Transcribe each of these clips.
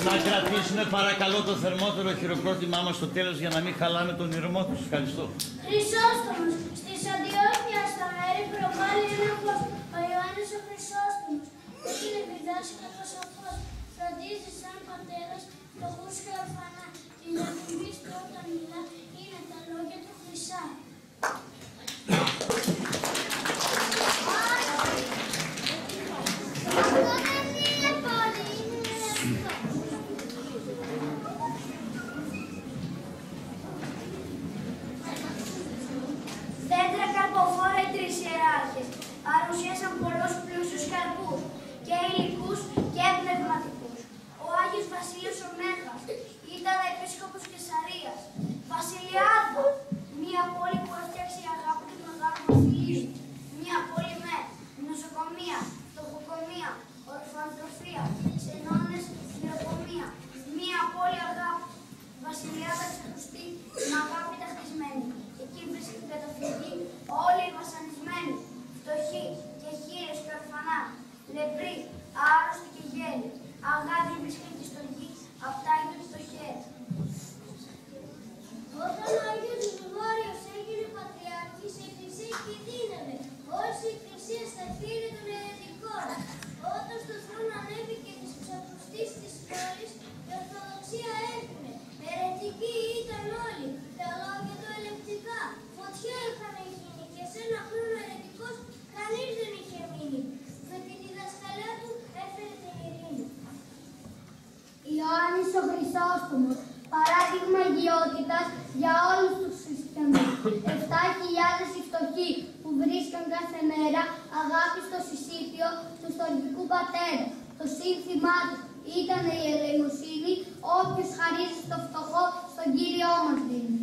Θα κρατήσουμε παρακαλώ το θερμότερο χειροκρότημά μας στο τέλος για να μην χαλάμε τον ηρμό τους. Ευχαριστώ. Χρυσόστομος. Στις Αντιόχεια στα μέρη προβάλλει ένα φως. Ο Ιωάννης ο Χρυσόστομος. Έγινε διδάσκαλος σοφός. Φροντίζει σαν πατέρας φτωχούς και ορφανά. Η διαφημής του όταν μιλά είναι τα λόγια του χρυσά. Δέντρα καρποφόρα οι τρεις ιεράρχες παρουσίασαν πολλούς πλούσιους καρπούς και υλικούς και πνευματικούς. Ο Άγιος Βασίλειος ο Μέγας ήταν επίσκοπος Κεσαρίας. Βασιλιάδα, μία πόλη που έφτιαξε η αγάπη του Μεγάλου Βασιλείου. Μία πόλη με νοσοκομεία, φτωχοκομεία, ορφανοτροφία, ξενώνες, νεροκομεία. Μία πόλη αγάπη. Βασιλιάδα ξεχωστή, με αγάπη ταυτισμένη. Εκεί βρίσκεται καταφυγή όλοι οι βασανισμένοι, φτωχοί και χείρες και ορφανά, λεπροί, άρρωστοι και γέλοι. Αγάπη βρίσκεται τη στοργή, απ' τα ίδια στο χέρι. Όταν ο Άγιος Γρηγόριος έγινε πατριάρχης, η Εκκλησία κινδύνευε. Ως η Εκκλησία στα χείλη των αιρετικών. Όταν στο θρόνο ανέβηκε της ξαπουστής της πόλης, η Ορθοδοξία έφυγε. Αιρετικοί ήταν όλοι, τα λόγια του ελεκτικά. Φωτιά είχαν γίνει και σε ένα χρόνο αιρετικός κανείς δεν είχε μείνει. Με τη διδασκαλία του έφερε την ειρήνη. Ιωάννης ο Χρυσόστομος, παράδειγμα αγιότητας για όλους τους χριστιανούς. 7.000 οι φτωχοί που βρίσκαν κάθε μέρα αγάπη στο συσίτιο του στοργικού πατέρα. Το σύνθημά του ήταν η ελεημοσύνη, όποιος χαρίζει στο φτωχό, στον Κύριό μας δίνει.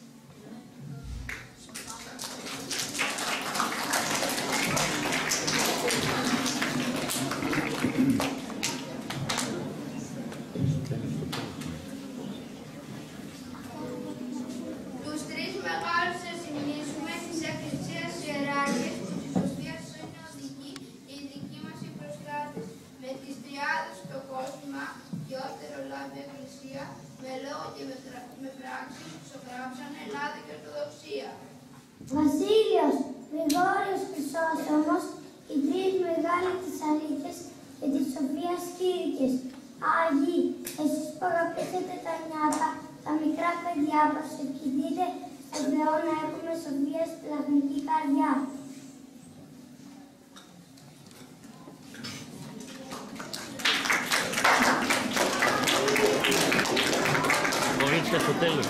Τους τρεις μεγάλους εσυμνήσουμε της Εκκλησίας ιεράρχες, που της Οσφίας είναι οδικοί, οι δικοί μας οι προστάτες. Με τις τριάδες στο κόσμο, γιότερο λάβει Εκκλησία, με λόγο και με πράξη, ξογράψαν Ελλάδα και Ορθοδοξία. Βασίλειος Γρηγόριος Χρυσόστομος, οι τρεις μεγάλοι της αλήθειας και της σοφίας κήρυκες. Άγιοι, εσείς που αγαπήσετε τα νιάτα, τα μικρά παιδιά, προσευχηθείτε στον Θεό να έχουμε σοφία στη λαχνική καρδιά. Κορίτσια στο τέλος.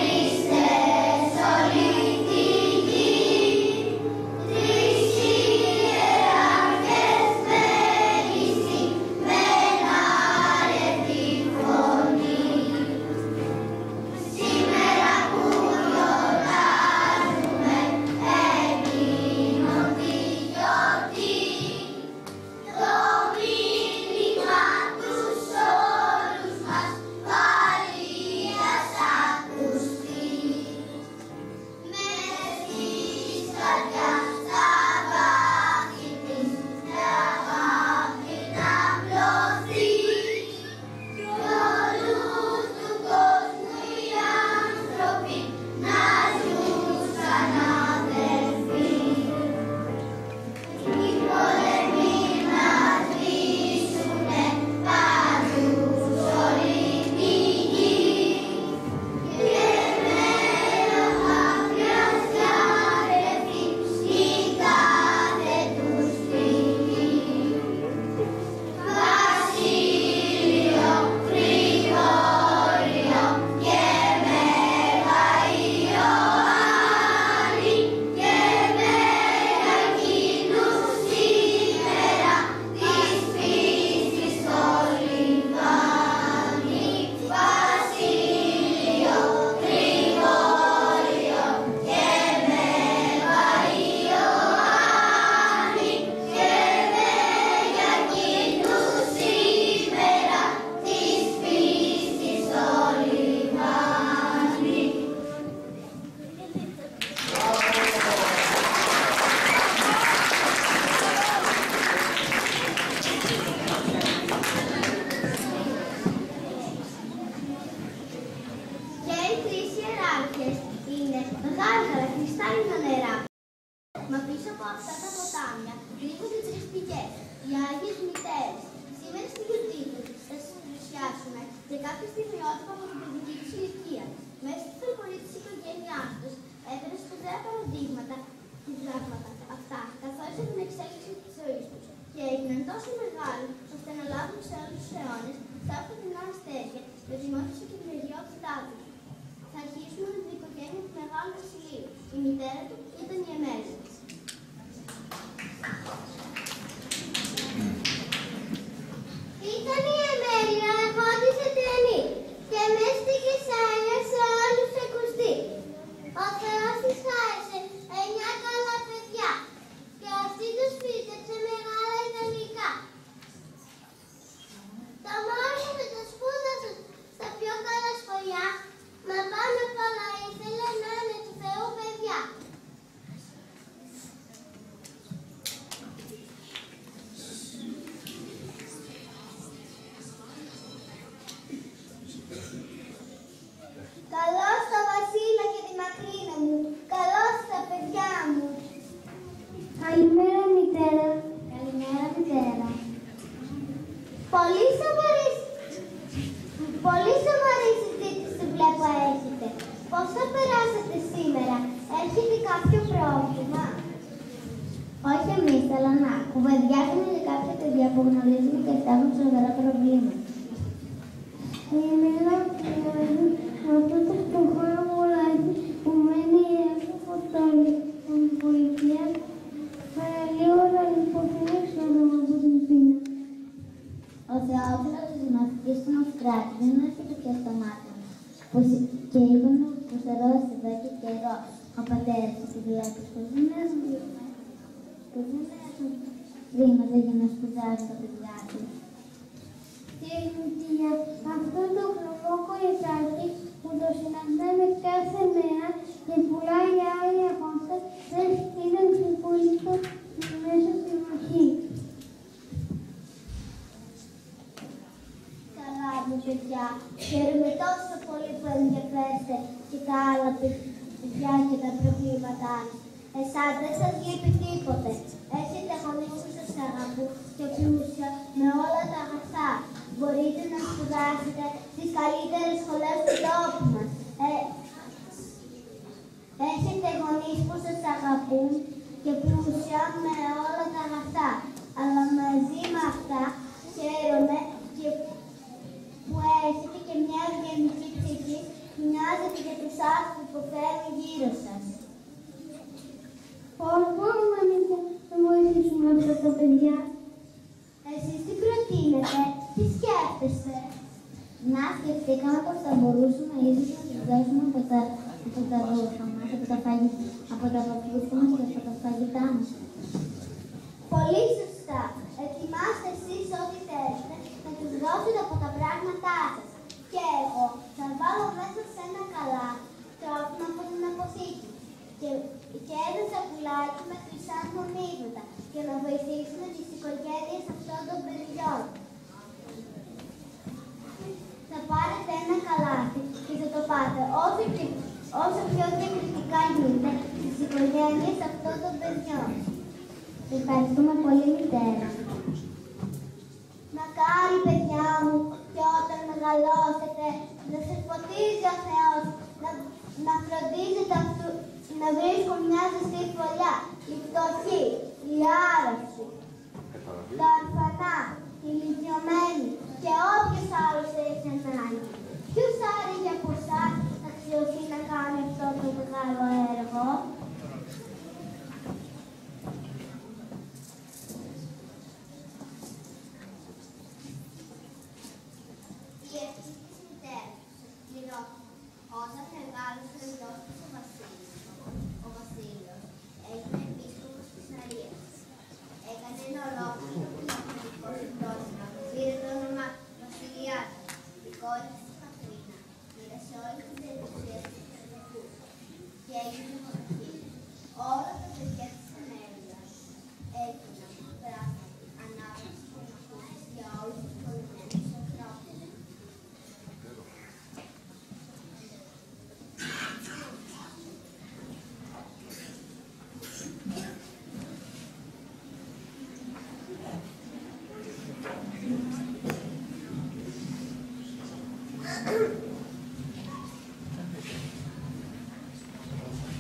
Χριστέ, όλη τη γη, Γάργαρα, κρυστάλλινα νερά. Μα πίσω από αυτά τα ποτάμια βρίσκονται τρεις πηγές, οι Άγιες Μητέρες. Σήμερα στη γιορτή τους θα σας πλησιάσουμε και κάποια στιγμιότυπα από την παιδική τους ηλικία. Μέσα στη φρικολή της οικογένειάς τους έφερε σπουδαία παραδείγματα και δράγματα αυτά, καθώς για την εξέλιξη της ζωής τους. Και έγιναν τόσο μεγάλοι, ώστε να λάβουν σε όλους τους αιώνες τα φωτεινά αστέρια και δημιούργησε και την αγιότητά τους. Θα αρχίσουμε με την οικογένεια του Μεγάλου Βασιλείου. Η μητέρα του ήταν η Εμέλεια. Ήταν η Εμέλεια, εγώ της Ετενή, και μες στη Κεσάρια σε όλους ακουστεί. Ο Θεός της χάρισε 9 καλά παιδιά, και αυτή τους φύτεψε μεγάλα ιδανικά. Τα μόρια με τα σπούδασαν στα πιο καλά σχολιά, μα πάνω απ' όλα ήθελε να είναι του Θεού παιδιά. Καλώς τα Βασίλα και τη Μακρίνα μου, καλώς τα παιδιά μου. Καλημέρα, μητέρα. Καλημέρα, μητέρα. Πολύ σοβαρή συζήτηση βλέπω έχετε. Πώς θα περάσετε σήμερα, έχετε κάποιο πρόβλημα? Όχι εμείς, αλλά να κουβεντιάζουμε για κάποια παιδιά που γνωρίζουμε και αυτά έχουν σοβαρά προβλήματα. Σήμερα πηγαίνει αυτό το φτωχό αγοράκι που μένει έξω από τον βοηθεία. Λίγο να υποφέρει έξοδο από την πείνα. Ο Θεόφιλος της Δημοτικής του Νοστράτη δεν έρχεται πια στα μάτια μου. Και είπαμε πως θα δώσει εδώ και καιρό ο πατέρας του τη βλέπει πως δεν έχουν βήματα για να σπουδάσουν τα παιδιά του. Και για αυτό το χρωμό κοριτσάκι που το συναντάμε κάθε μέρα και πουλάει άλλη αγώντα, δεν ήταν ξεπούλητο μέσα στη βροχή. Καλά μου παιδιά, χαίρομαι τόσο πολύ που ενδιαφέρεστε και τα άλλα παιδιά και τα προβλήματά μας. Εσάς δεν σας λείπει τίποτε. Έχετε γονείς που σας αγαπούν και πλούσια με όλα τα αγαθά. Μπορείτε να σπουδάσετε στις καλύτερες σχολές του τόπου μας. Έχετε γονείς που σας αγαπούν και πλούσια με όλα τα αγαθά. Αλλά μαζί με αυτά χαίρομαι και που έχετε και μια ευγενική ψυχή που νοιάζεται για τους άλλους που υποφέρουν γύρω σας. Πώς μπορούμε εμείς να βοηθήσουμε αυτά τα παιδιά? Εσείς τι προτείνετε, τι σκέφτεστε? Να σκεφτήκαμε πως θα μπορούσαμε ίσως να τους δώσουμε από τα ρούχα μας, από τα παπούτσια μας και από τα φαγητά μας. Πολύ σωστά. Ετοιμάστε εσείς ό,τι θέλετε να τους δώσετε από τα πράγματά σας. Και εγώ θα βάλω μέσα σε ένα καλάθι τρόφιμα από την αποθήκη και ένα σακουλάκι με χρυσά νομίσματα για να βοηθήσουμε τις οικογένειες αυτών των παιδιών. Θα πάρετε ένα καλάθι και θα το πάτε όσο πιο διακριτικά γίνεται στις οικογένειες αυτών των παιδιών. Ευχαριστούμε πολύ, μητέρα. Μακάρι, παιδιά μου, και όταν μεγαλώσετε, να σας φωτίζει ο Θεός, να φροντίζετε να βρίσκουν μια ζεστή φωλιά, οι φτωχοί, οι άρρωστοι, τα ορφανά, οι ηλικιωμένοι και όποιος άλλος έχει ανάγκη. Ποιος άραγε από εσάς θα αξιωθεί να κάνει αυτό το μεγάλο έργο? Η ευχή της μητέρας πληρώθηκε. Όταν μεγάλωσε ο γιος του ο Βασίλειος, έγινε επίσκοπος της Αρίας. Έκανε ένα ολόκληρο πνευματικό συμπρόσημα, πήρε το όνομα Βασιλιάς. Η κόρη της Μακρίνα πήρε σε όλη την περιουσία του και έγινε μοναχή.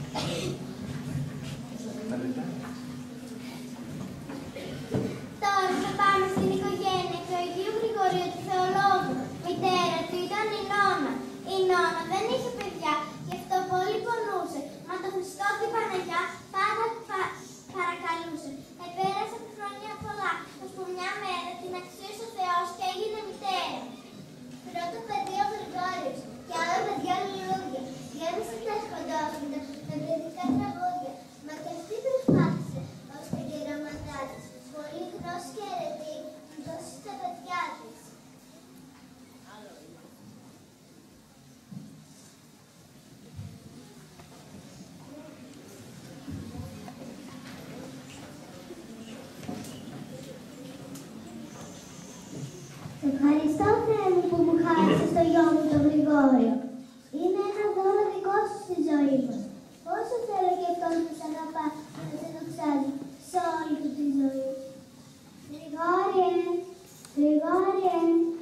Τώρα θα πάμε στην οικογένεια του Αγίου Γρηγορίου του Θεολόγου. Μητέρα του ήταν η Νώνα. Η Νώνα δεν είχε παιδιά, γι' αυτό πολύ πονούσε. Μα τον Χριστό και η Παναγιά πάντα παρακαλούσε. Επέρασαν χρόνια πολλά, ώσπου μια μέρα την αξίωσε ο Θεός και έγινε μητέρα. Πρώτο παιδί ο Γρηγόριος και άλλο παιδιά λουλούδια. Γέμισε τα σκοντόσματα με παιδικά τραγούδια. Μα και αυτή προσπάθησε, ώστε και η γραμματά της, πολύ γνώση και αιρετή, του δώσει στα παιδιά της. Ευχαριστώ, Θεέ μου, που μου χάρισες το γιο μου τον Γρηγόριο. Είναι ένα δώρο δικό σου στη ζωή μας. Όσο θέλω και αυτός που σ' αγαπά να σε δοξάζει σε όλη του τη ζωή. Γρηγόριε, Γρηγόριε,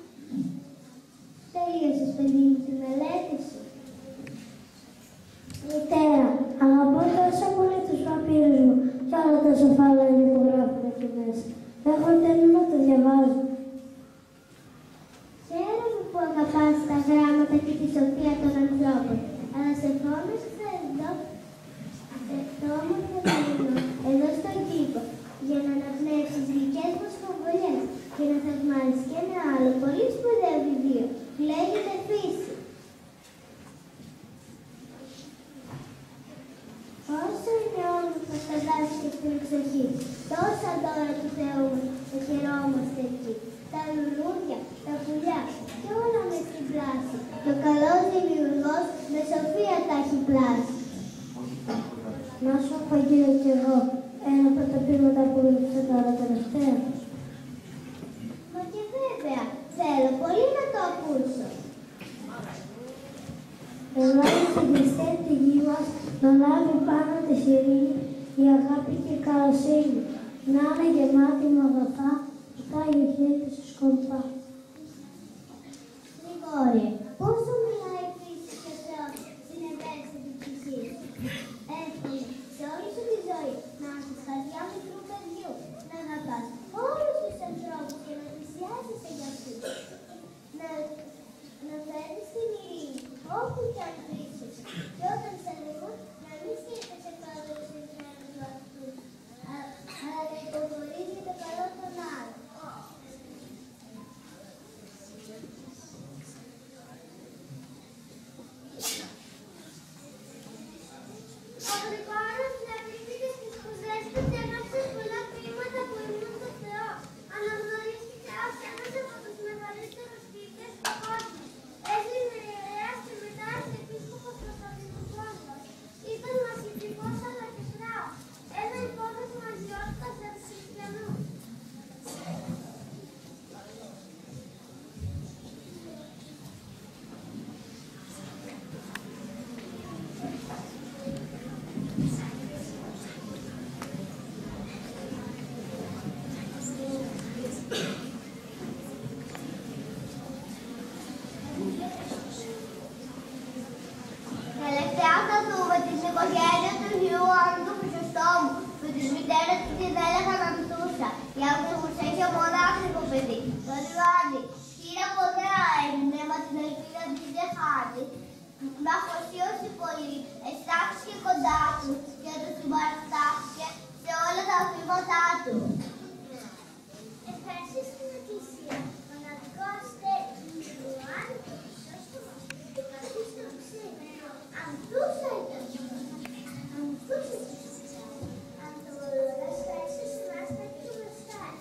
τελείωσες, παιδί μου, τη μελέτη σου. Μητέρα, αγαπώ τόσο πολύ τους παπύρους μου και όλα τα σοφάλια που γράφουν εκεί μέσα. Δεν έχω τέλει να το διαβάζω. Χαίρομαι που αγαπάς τα γράμματα και τη σοφία των ανθρώπων, αλλά σε φώναξα εδώ στον κήπο, για να αναπνεύσεις δικές μας φοβολιές και να θαυμάζεις και ένα άλλο πολύ σπουδαίο βιβλίο που λέγεται Φύση. Όσο είναι όμορφα στα δάση και στην εξοχή, τόσα δώρα του Θεού μας θα χαιρόμαστε εκεί. Τα λουλούδια, τα πουλιά και όλα μες στην πλάση. Και ο καλός δημιουργός με σοφία τα έχει πλάσει. Να σου απαγγείλω κι εγώ ένα από τα πείματα που γράψα τώρα τελευταία. Μα και βέβαια, θέλω πολύ να το ακούσω. Ελάτε στην Χριστέ τη γη μας να λάβει πάνω τη ειρήνη, η αγάπη και η καλοσύνη, να είναι γεμάτη με αγαθά, τα χέρια σου σκορπά. Γρηγόρια, πόσο μιλάει η φύση και ο Θεός στην ευαίσθητη ψυχή. Εύκολη σε όλη σου τη ζωή να έχεις καρδιά μικρού παιδιού, να αγαπάς όλους τους ανθρώπους και να θυσιάζεσαι για αυτούς. Να φέρνεις την ειρήνη όπου κι αν βρίσκεσαι και όταν σε λέγουν να μην σκέφτεσαι πάντα τους συμφέροντες του αυτούς, αλλά να υποβολείς για το καλό των άλλων. Ο Γρηγόριος διατηρήθηκε στις σπουδές του και έγραψε πολλά ποίηματα που ήμουν το Θεό. Αναγνωρίστηκε ως ένας από τους μεγαλύτερους ποιητές του κόσμου. Έγινε ιερέας και μετά αρχιεπίσκοπος Κωνσταντινούπολης. Ήταν μαχητικός αλλά και φράος. Ένα υπόδειγμα αγιότητας για τους χριστιανούς. Τελευταία θα δούμε την οικογένεια του γιου Άννου του Χρυσοστόμου, που της μητέρας του την έλεγαν Αντούσα. Η Αντούσα είχε μονάχικο παιδί, τον Ιωάννη. Χείρα ποδέα έμεινε, μα την ελπίδα της δεν χάνει. Με αφοσίωση πολύ, εστάχθηκε κοντά του και του συμπαραστάθηκε σε όλα τα βήματά του. Ευχαριστώ στην Εκκλησία, μοναδικό αστέρι του Ιωάννη του Χρυσόστομου, του καθίστου σήμερα. Αντούσα ήταν. Αντούσα ήταν. Αν το βολόδας φέρσε στην άστα και του μεστάρι.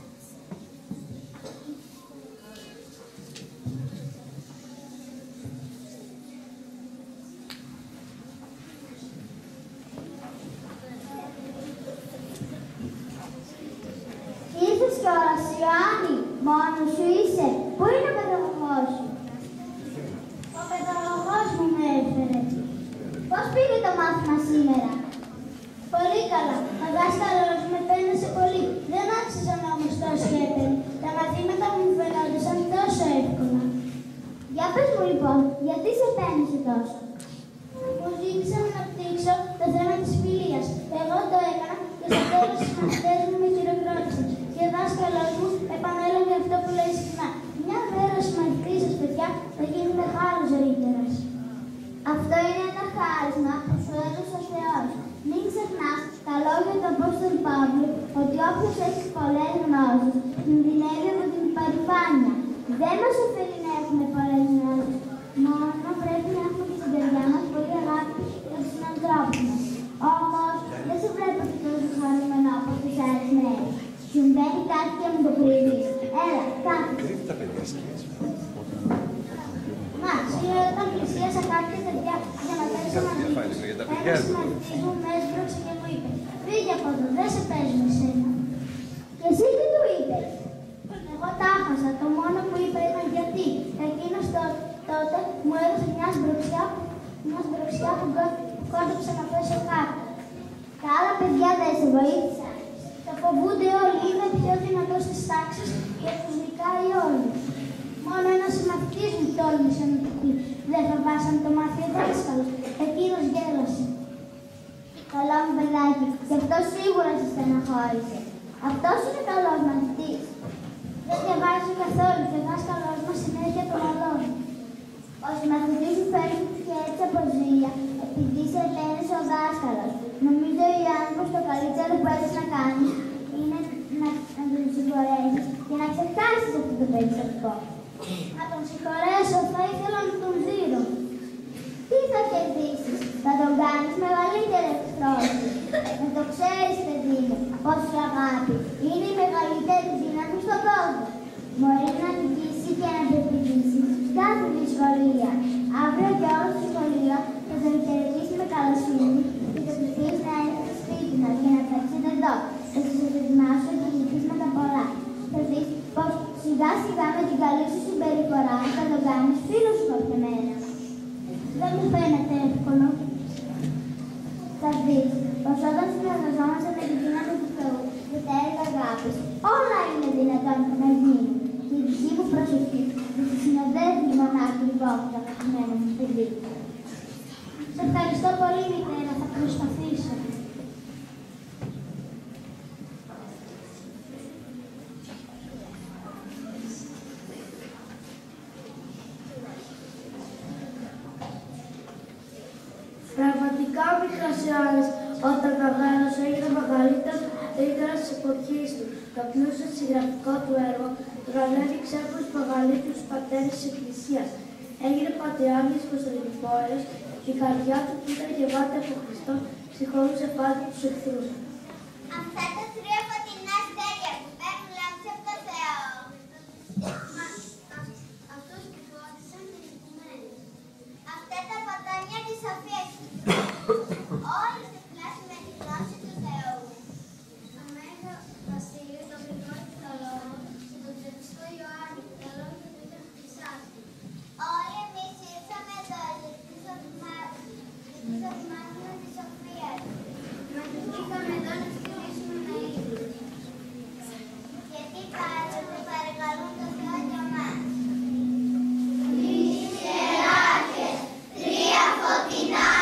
Ήρθες κιόλας, Ιωάννη, μόνος σου είσαι. Πού είναι ο παιδαγωγός σου? Ο παιδαγωγός μου με έφερε. Πώς πήγε το μάθημα σήμερα? Πολύ καλά. Ο δάσκαλος με πένασε πολύ. Δεν άξιζαν όμως τόσο épαινοι. Τα μαθήματα μου φαινόντουσαν τόσο εύκολα. Για πες μου λοιπόν, γιατί σε πένασε τόσο? Μου ζήτησαν να πτύξω το θέμα της χάρισμα που σου έδωσε ο Θεός. Μην ξεχνάς τα λόγια του Απόστολου Παύλου ότι όποιος έχει πολλές γνώσεις κινδυνεύει από την υπερηφάνεια. Δεν μας ωφελεί να έχουμε πολλές γνώσεις, μόνο πρέπει να έχουμε και στην καρδιά μας πολύ αγάπη για τους συνανθρώπους μας. Όμως, δεν σε βλέπω και τόσο χαρούμενο από τις άλλες μέρες. Συμβαίνει κάτι και μου το κρύβεις. Έλα, κάτω. Κρύβει τα παιδιά σκιές. Μα, σήμερα όταν πλησίασα κάποια παιδιά για να παίξω μαζί τους, ένας συμμαθητής μου με έσπρωξε και μου είπε «Φύγε από εδώ, δεν σε παίζουν εσένα». Και εσύ τι του είπες? Εγώ τα άχασα. Το μόνο που είπα ήταν γιατί. Εκείνος τότε μου έδωσε μια σμπροξιά που κόντεψε να πέσω κάτω. Τα άλλα παιδιά δεν σε βοήθησαν. Τα φοβούνται όλοι, είναι πιο δυνατός της τάξης και τους νικάει όλους. Μόνο ένας συμμαθητής μου τόλμησε να του πει «Δεν θα βάσαν το μάθει ο δάσκαλος». Εκείνος γέλασε. Καλό μου παιδάκι, και αυτό σίγουρα σε στεναχώρησε. Αυτός είναι καλός μαθητής. Δεν διαβάζει καθόλου και ο δάσκαλος μας συνέχεια το μαλώνει. Ο συμμαθητής μου φέρνει και έτσι από ζήλια, επειδή σε επένδυσε ο δάσκαλος. Νομίζω οι άνθρωποι το καλύτερο που έχεις να κάνεις είναι να τον συγχωρέσεις και να ξεχάσεις αυτό το περιστατικό. Να τον συγχωρέσω, θα ήθελα να τον δίνω. Τι θα κερδίσεις, θα τον κάνεις μεγαλύτερη εκτρόση. Να το ξέρεις, παιδί μου, πως η αγάπη είναι η μεγαλύτερη δύναμη στον κόσμο. Μπορεί να νικήσει και να πεποιήσει κάθε δυσκολία. Αύριο και όλο στο σχολείο θα τον χαιρετήσει με καλοσύνη και θα του πεις να έρθει στο σπίτι μας και να παίξετε εδώ. Θα σας ετοιμάσω και νικήσεις τα πολλά. Θα δεις πως σιγά σιγά με την καλή σου συμπεριφορά θα τον κάνεις φίλο σου από μένα. Δεν μου φαίνεται εύκολο. Θα δεις πως όταν συνεργαζόμαστε με τη δύναμη του Θεού και τα έργα αγάπης, όλα είναι δυνατόν να γίνουν. Και η δική μου προσοχή θα τη συνοδεύει μονάχα λοιπόν το αγαπημένο μου παιδί. Σε ευχαριστώ πολύ, μητέρα, θα προσπαθήσω. Πραγματικά ο Μικρασιάδης, όταν μεγάλωσε, έγινε μεγαλύτερος της εποχής του. Το πλούσιο συγγραφικό του έργο τον ανέδειξε από τους μεγαλύτερους πατέρες της Εκκλησίας. Έγινε πατριάρχης Κωνσταντινούπολης και η καρδιά του που ήταν γεμάτη από Χριστό συγχωρούσε πάντα τους εχθρούς. Αυτά τα τρία φωτεινά αστέρια που παίρνουν λάμψη από το Θεό. Αυτούς που φώτισαν την οικουμένη. Αυτά τα ποτάμια της Σοφίας. Όλοι σε πλάση με τη γνώση του Θεού. Το Μέγα Βασίλειο, τον Γρηγόρη και τον Λόγο και τον Τρεπιστό Ιωάννη, τα λόγια του ήταν χρυσάφι. Όλοι εμείς ήρθαμε εδώ γιατί θα μάθουμε τη Σοφία. Μαζευτήκαμε εδώ να στηρίσουμε με ήλιο. Γιατί πάντοτε παρακαλούν το Θεό για μας. Τρεις ιεράρχες, τρία φωτεινά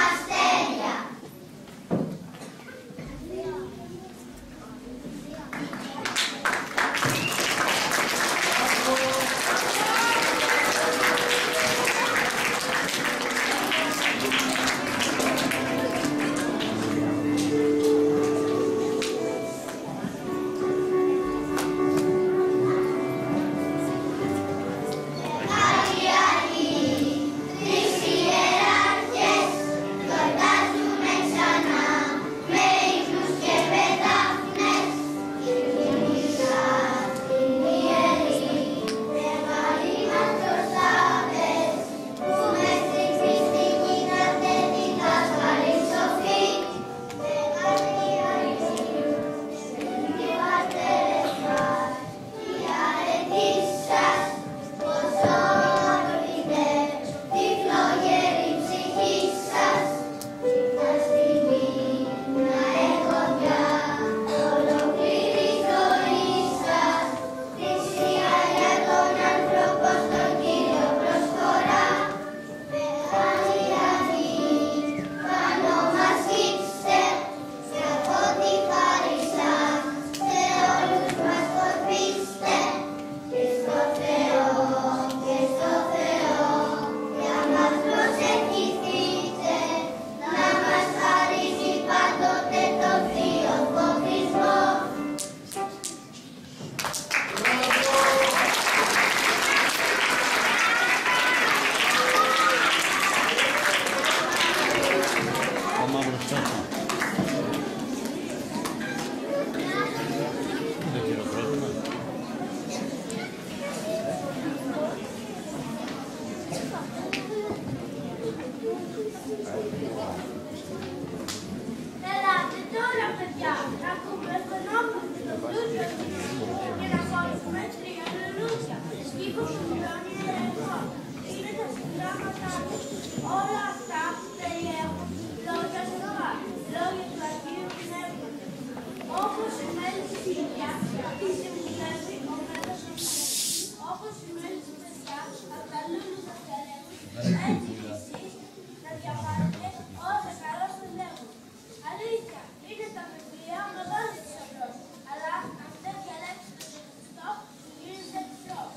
μέτρια λουλούδια, κύβος του πλώνει ερετό. Είναι τα συντάγματά του. Όλα αυτά που περιέχουν λόγια ζωά, λόγια του Αγίου Πνεύματος. Όπως η μέλη της παιδιά, τη συμβουλεύει ο Μέγας Σοφιάς. Όπως η μέλη της παιδιά, από τα λούλουδα φτερεύουν, έτσι και εσείς να διαβάζετε όσα καλά σας λέγουν. Αλήθεια, είναι τα βιβλία μεγάλη θησαυρός, αλλά αν δεν διαλέξετε το σωστό, γίνετε τυφλός.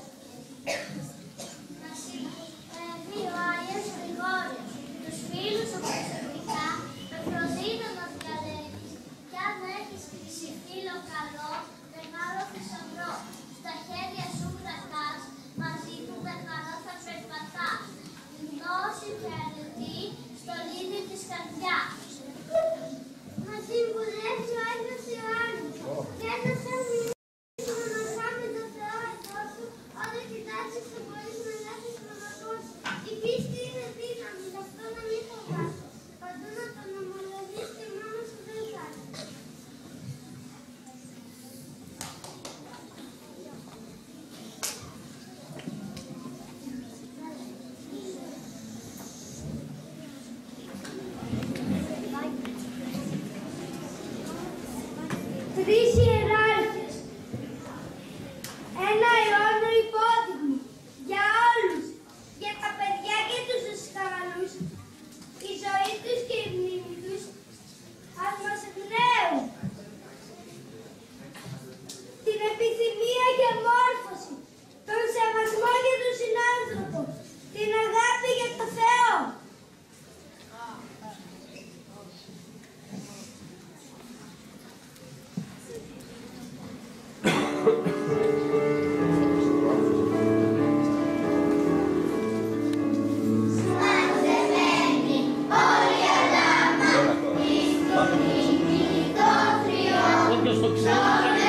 Να συμπεριφέρει ο Άγιος Γρηγόριος, τους φίλους οπωσδήποτε, με φροντίδα να διαλέγεις, κι αν έχεις φίλο καλό, μεγάλο θησαυρό, στα χέρια σου κρατάς, μαζί του με χαρά θα περπατάς. Γνώση και αρετή στο λίδι της καρδιάς. Μα συμβουλεύει ο Άγιος Ιωάννης, και να σε μιλήσουμε να κάνουμε το Θεό εδώ σου, όταν κοιτάξεις θα μπορείς να νιώσεις προδοτό σου. Η πίστη είναι δύναμη, γι' αυτό να μην φοβάσαι. Παντού να τον ομολογείς και μόνο σου δεν κάνει. Τρεις ιεράρχες. Ένα αιώνιο υπόδειγμα για όλους, για τα παιδιά και τους δασκάλους. Η ζωή τους και η μνήμη τους ας μας εμπνέουν. Την επιθυμία για μόρφωση, τον σεβασμό για τον συνάνθρωπο, την αγάπη για τον Θεό. Όποιος το ξέρει,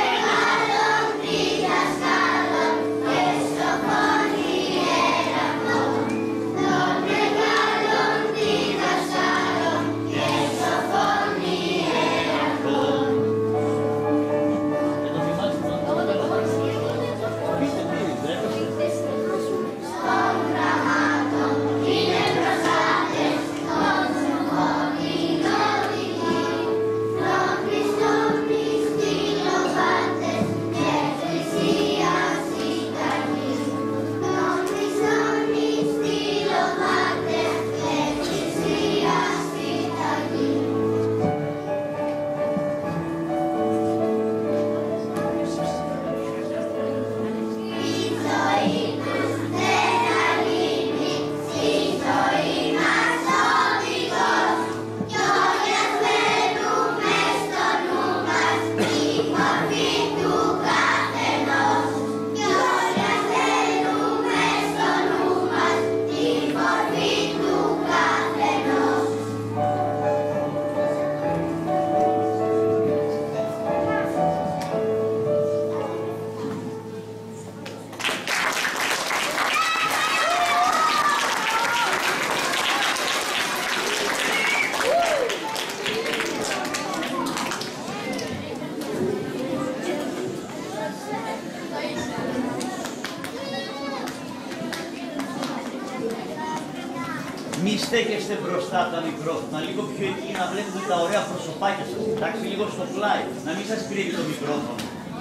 μη στέκεστε μπροστά από τα μικρόφωνα, λίγο πιο εκεί να βλέπετε τα ωραία προσωπάκια σας. Εντάξει, λίγο στο πλάι, να μην σας κρύβει το μικρόφωνο.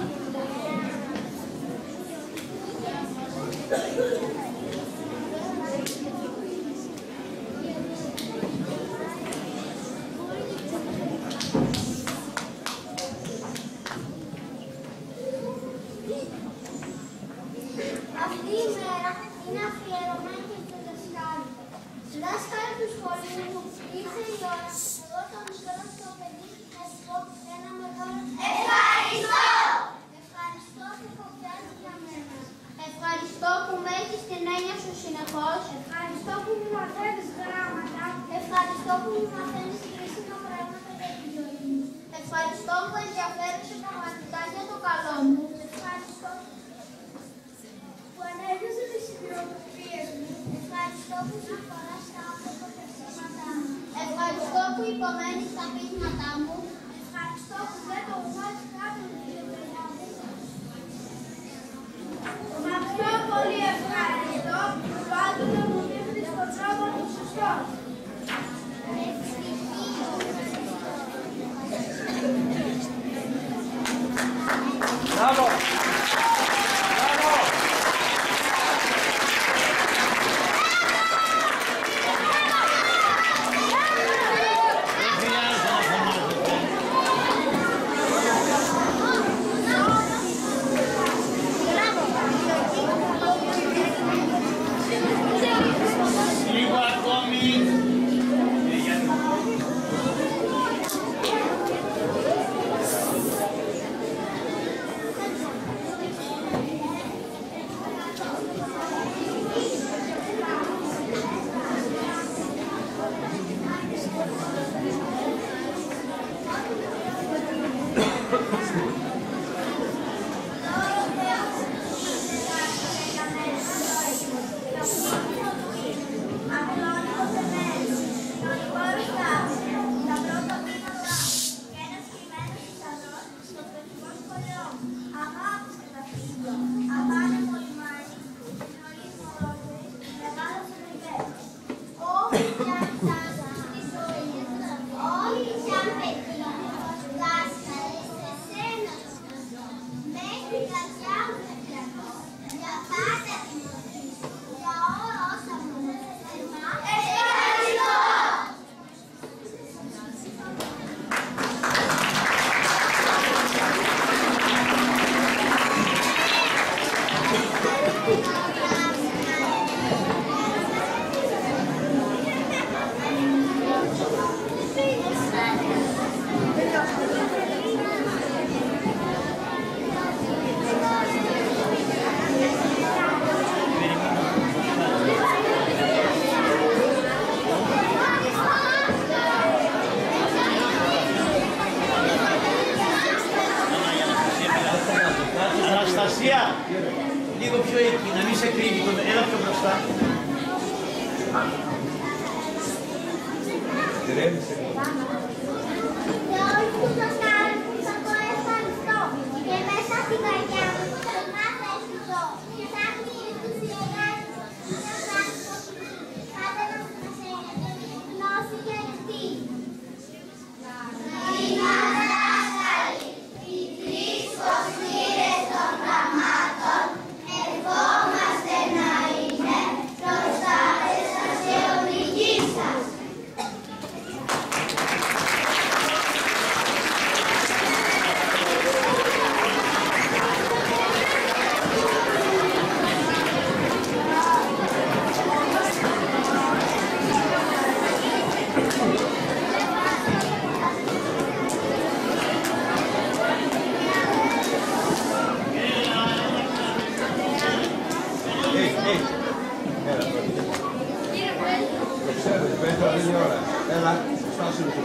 Αυτή η μέρα είναι αφιερωμένη στους δασκάλους. Δάσκαλοι του σχολείου μου, ήρθε η ώρα, εγώ το μικρό στο παιδί, να σου πω ένα μεγάλο ευχαριστώ! Ευχαριστώ που κοπιάζεις για μένα. Ευχαριστώ που με έχεις την έννοια σου συνεχώς. Ευχαριστώ που μου μαθαίνεις γράμματα. Ευχαριστώ που μου μαθαίνεις χρήσιμα πράγματα για τη ζωή μου. Ευχαριστώ που ενδιαφέρεσαι πραγματικά για το καλό μου. Ευχαριστώ που ανέβησε τις ιδιοτροπίες μου. Ευχαριστώ που συμφωνάς τα άπλωτα θεσίματά μου. Ευχαριστώ που υπομένεις τα πείσματά μου. Ευχαριστώ που δεν το βγάζεις κάτω του παιδιά μου. Αυτό πολύ ευχαριστώ. Πάντοτε μου δείχνεις τον τρόπο του σωστό. Μπράβο! Λίγο ακόμη. Αναστασία, λίγο πιο εκεί, να μην σε κρύβει το... Έλα πιο μπροστά. Ηρέμησε. Και όχι που το κάνω, θα το ευχαριστώ. Και μέσα στην καρδιά μου το μάθα αισθητό. Ψάχνει η ενθουσιαγράφη, να ψάχνει το σπίτι. Πάντα να μου προσέχετε, γνώση και ανοιχτή. Είμαι δάσκαλοι, οι τρεις κοσμήρες των πραγμάτων, ευχόμαστε να είναι προστάτες σας και οδηγοί σας. Έλα, το ξέρω, πέτρα λίγη ώρα. Έλα, στάσου λίγο.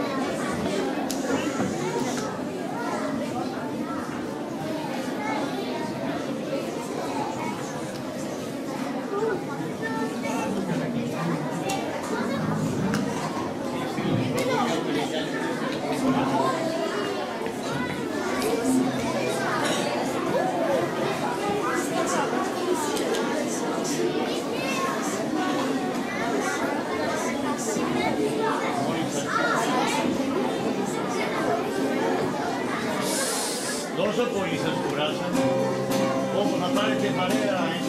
Τόσο πολύ σας κουράσατε, όπου θα πάρετε παρέα